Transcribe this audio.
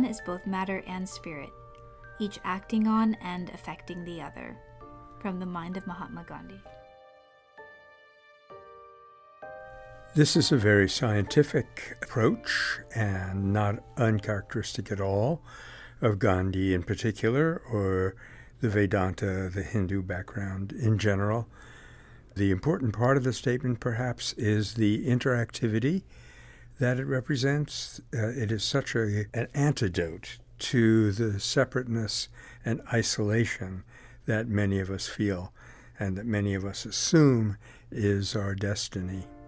one is both matter and spirit, each acting on and affecting the other. From the mind of Mahatma Gandhi. This is a very scientific approach and not uncharacteristic at all of Gandhi in particular, or the Vedanta, the Hindu background in general. The important part of the statement, perhaps, is the interactivity that it represents. It is such an antidote to the separateness and isolation that many of us feel and that many of us assume is our destiny.